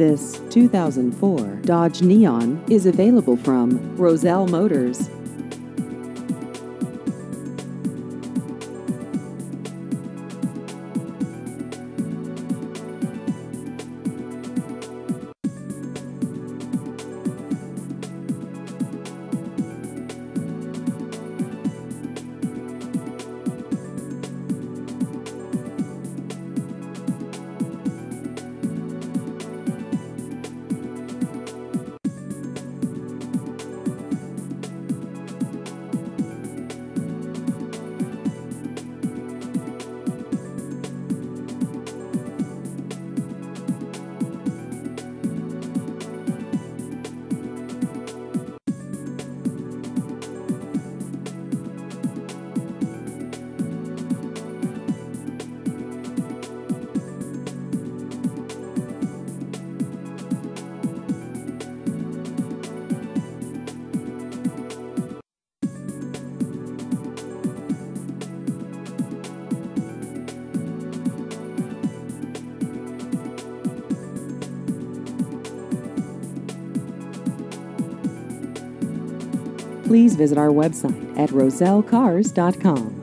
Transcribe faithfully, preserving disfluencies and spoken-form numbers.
This two thousand four Dodge Neon is available from Roselle Motors. Please visit our website at roselle cars dot com.